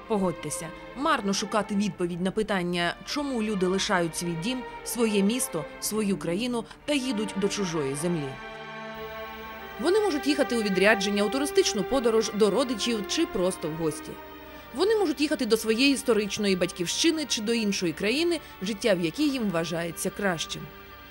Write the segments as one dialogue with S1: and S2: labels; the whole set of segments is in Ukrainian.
S1: Погодьтеся, марно шукати відповідь на питання, чому люди лишають свій дім, своє місто, свою країну та їдуть до чужої землі. Вони можуть їхати у відрядження, у туристичну подорож, до родичів чи просто в гості. Вони можуть їхати до своєї історичної батьківщини чи до іншої країни, життя в якій їм вважається кращим.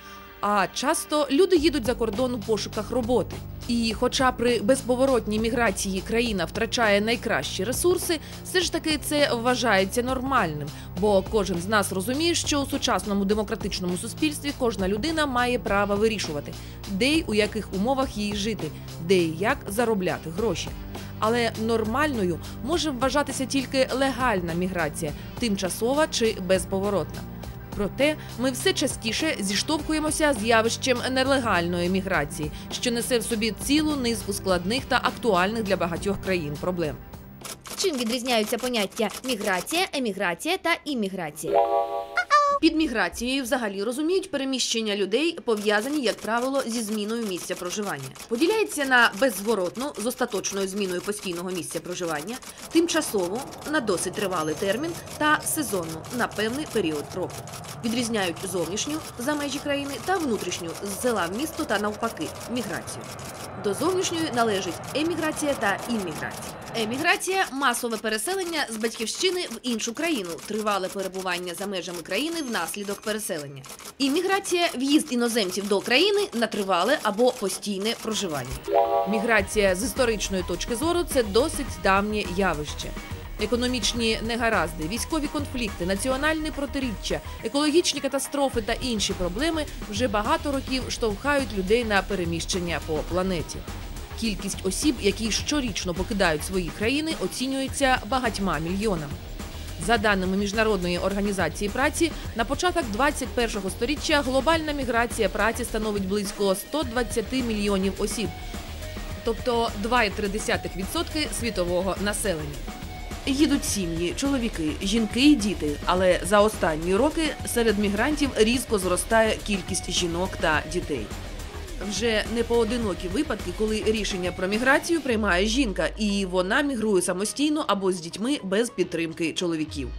S1: А часто люди їдуть за кордон у пошуках роботи. І хоча при безповоротній міграції країна втрачає найкращі ресурси, все ж таки це вважається нормальним, бо кожен з нас розуміє, що у сучасному демократичному суспільстві кожна людина має право вирішувати, де й у яких умовах їй жити, де і як заробляти гроші. Але нормальною може вважатися тільки легальна міграція, тимчасова чи безповоротна. Проте ми все частіше зіштовхуємося з явищем нелегальної міграції, що несе в собі цілу низку складних та актуальних для багатьох країн проблем.
S2: Чим відрізняються поняття міграція, еміграція та імміграція?
S1: Під міграцією взагалі розуміють переміщення людей, пов'язані, як правило, зі зміною місця проживання. Поділяється на беззворотну, з остаточною зміною постійного місця проживання, тимчасову, на досить тривалий термін та сезонну, на певний період року. Відрізняють зовнішню, за межі країни, та внутрішню, з села в місто та навпаки, міграцію. До зовнішньої належить еміграція та імміграція. Еміграція – масове переселення з батьківщини в іншу країну, тривале перебування за межами країни внаслідок переселення. Імміграція – в'їзд іноземців до країни на тривале або постійне проживання. Міграція з історичної точки зору – це досить давнє явище. Економічні негаразди, військові конфлікти, національні протиріччя, екологічні катастрофи та інші проблеми вже багато років штовхають людей на переміщення по планеті. Кількість осіб, які щорічно покидають свої країни, оцінюється багатьма мільйонами. За даними Міжнародної організації праці, на початок 21-го сторіччя глобальна міграція праці становить близько 120 мільйонів осіб, тобто 2,3% світового населення. Їдуть сім'ї, чоловіки, жінки і діти, але за останні роки серед мігрантів різко зростає кількість жінок та дітей. Вже не поодинокі випадки, коли рішення про міграцію приймає жінка, і вона мігрує самостійно або з дітьми без підтримки чоловіків.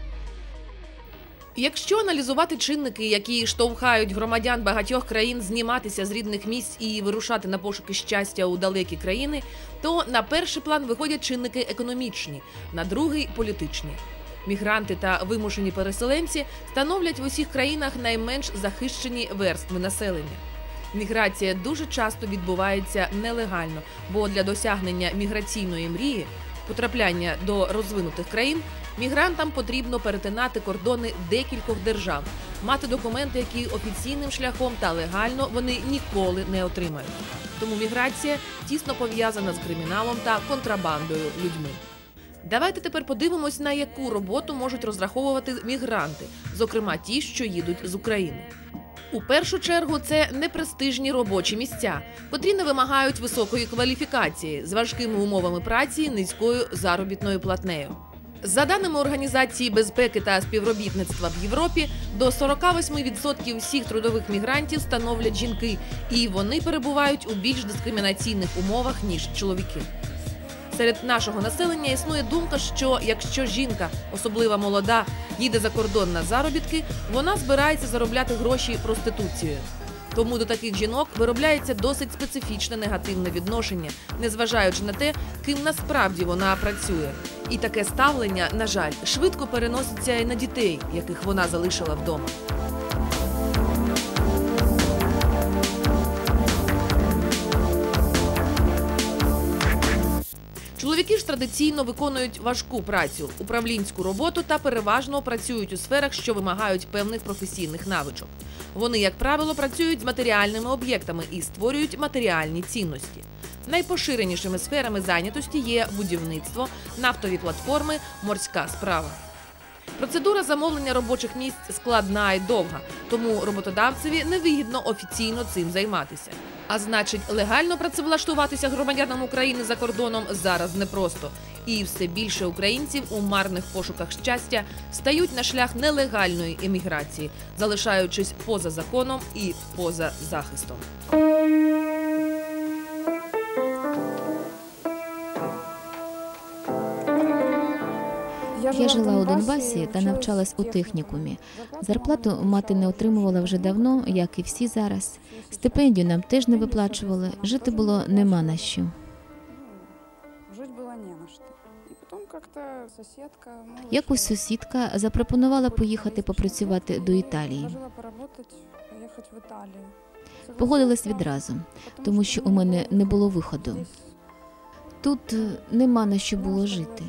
S1: Якщо аналізувати чинники, які штовхають громадян багатьох країн зніматися з рідних місць і вирушати на пошуки щастя у далекі країни, то на перший план виходять чинники економічні, на другий – політичні. Мігранти та вимушені переселенці становлять в усіх країнах найменш захищені верстви населення. Міграція дуже часто відбувається нелегально, бо для досягнення міграційної мрії, потрапляння до розвинутих країн, мігрантам потрібно перетинати кордони декількох держав, мати документи, які офіційним шляхом та легально вони ніколи не отримають. Тому міграція тісно пов'язана з криміналом та контрабандою людьми. Давайте тепер подивимось, на яку роботу можуть розраховувати мігранти, зокрема ті, що їдуть з України. У першу чергу це непрестижні робочі місця, котрі не вимагають високої кваліфікації, з важкими умовами праці, низькою заробітною платнею. За даними Організації безпеки та співробітництва в Європі, до 48% всіх трудових мігрантів становлять жінки, і вони перебувають у більш дискримінаційних умовах, ніж чоловіки. Серед нашого населення існує думка, що якщо жінка, особливо молода, їде за кордон на заробітки, вона збирається заробляти гроші проституцією. Тому до таких жінок виробляється досить специфічне негативне відношення, незважаючи на те, ким насправді вона працює. І таке ставлення, на жаль, швидко переноситься і на дітей, яких вона залишила вдома. Чоловіки ж традиційно виконують важку працю, управлінську роботу та переважно працюють у сферах, що вимагають певних професійних навичок. Вони, як правило, працюють з матеріальними об'єктами і створюють матеріальні цінності. Найпоширенішими сферами зайнятості є будівництво, нафтові платформи, морська справа. Процедура замовлення робочих місць складна і довга, тому роботодавцеві невигідно офіційно цим займатися. А значить, легально працевлаштуватися громадянам України за кордоном зараз непросто. І все більше українців у марних пошуках щастя стають на шлях нелегальної еміграції, залишаючись поза законом і поза захистом.
S3: Я жила у Донбасі та навчалась у технікумі. Зарплату мати не отримувала вже давно, як і всі зараз. Стипендію нам теж не виплачували, жити було нема на що. Якось сусідка запропонувала поїхати попрацювати до Італії. Погодилась відразу, тому що у мене не було виходу. Тут нема на що було жити.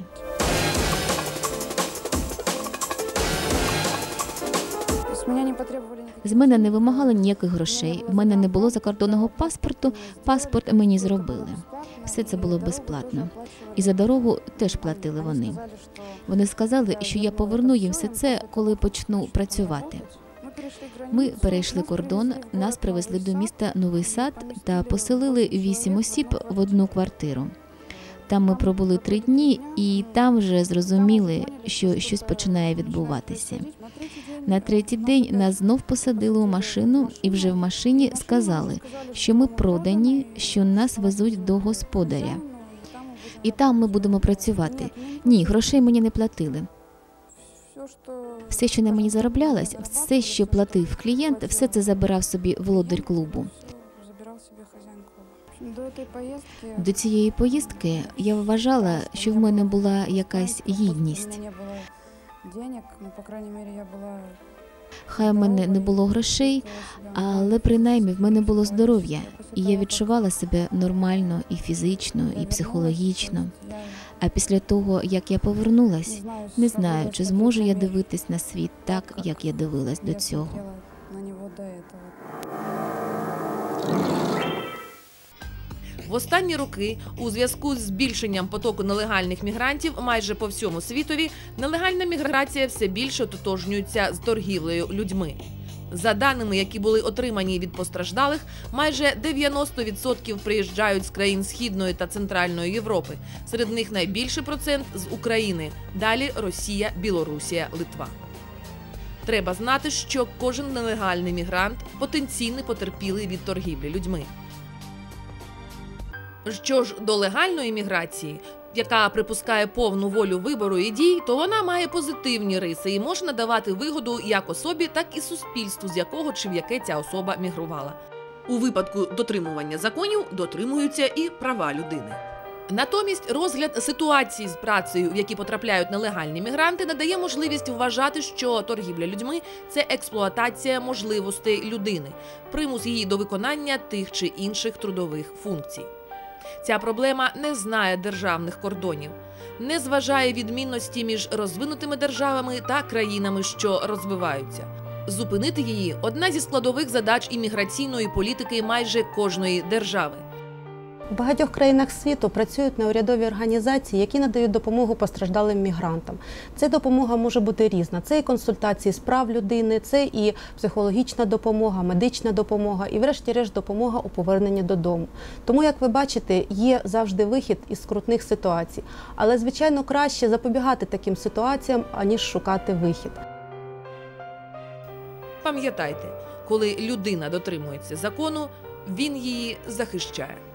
S3: З мене не вимагали ніяких грошей, в мене не було закордонного паспорту, паспорт мені зробили. Все це було безплатно. І за дорогу теж платили вони. Вони сказали, що я поверну їм все це, коли почну працювати. Ми перейшли кордон, нас привезли до міста Новий Сад та поселили 8 осіб в одну квартиру. Там ми пробули 3 дні і там вже зрозуміли, що щось починає відбуватися. На 3-й день нас знов посадили у машину і вже в машині сказали, що ми продані, що нас везуть до господаря. І там ми будемо працювати. Ні, грошей мені не платили. Все, що на мені зароблялось, все, що платив клієнт, все це забирав собі володар клубу. До цієї поїздки я вважала, що в мене була якась гідність. Хай в мене не було грошей, але принаймні в мене було здоров'я, і я відчувала себе нормально і фізично, і психологічно. А після того, як я повернулась, не знаю, чи зможу я дивитись на світ так, як я дивилась до цього.
S1: В останні роки у зв'язку з збільшенням потоку нелегальних мігрантів майже по всьому світові нелегальна міграція все більше ототожнюється з торгівлею людьми. За даними, які були отримані від постраждалих, майже 90% приїжджають з країн Східної та Центральної Європи. Серед них найбільший процент з України. Далі Росія, Білорусія, Литва. Треба знати, що кожен нелегальний мігрант – потенційний потерпілий від торгівлі людьми. Що ж до легальної міграції, яка припускає повну волю вибору і дій, то вона має позитивні риси і може надавати вигоду як особі, так і суспільству, з якого чи в яке ця особа мігрувала. У випадку дотримування законів дотримуються і права людини. Натомість розгляд ситуації з працею, в які потрапляють нелегальні мігранти, надає можливість вважати, що торгівля людьми – це експлуатація можливостей людини, примус її до виконання тих чи інших трудових функцій. Ця проблема не знає державних кордонів, не зважає відмінності між розвинутими державами та країнами, що розвиваються. Зупинити її – одна зі складових задач імміграційної політики майже кожної держави.
S4: У багатьох країнах світу працюють неурядові організації, які надають допомогу постраждалим мігрантам. Ця допомога може бути різна. Це і консультації з прав людини, це і психологічна допомога, медична допомога і, врешті-решт, допомога у поверненні додому. Тому, як ви бачите, є завжди вихід із скрутних ситуацій. Але, звичайно, краще запобігати таким ситуаціям, аніж шукати вихід.
S1: Пам'ятайте, коли людина дотримується закону, він її захищає.